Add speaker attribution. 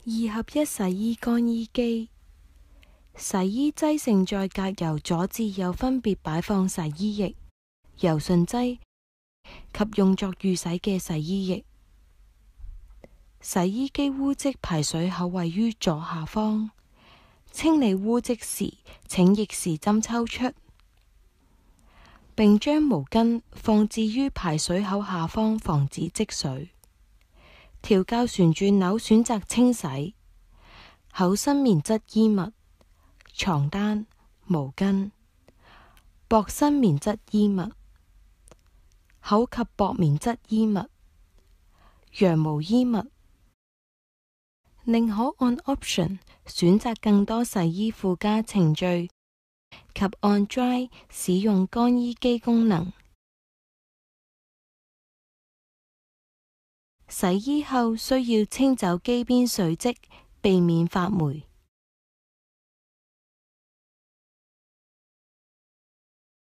Speaker 1: 2合1洗衣乾衣機。洗衣劑盛載格由左至右分別擺放洗衣液、柔順劑及用作預洗嘅洗衣液。洗衣機污漬排水口位於左下方，清理污漬時請逆時針抽出，並將毛巾放置於排水口下方，防止積水。調校旋轉鈕選擇清洗厚身棉質衣物、床單、毛巾；薄身棉質衣物、厚及薄棉質衣物、羊毛衣物。另可按 Option 選擇更多洗衣附加程序及按 Dry 使用乾衣機功能。洗衣後需要清走機邊水漬，避免發霉。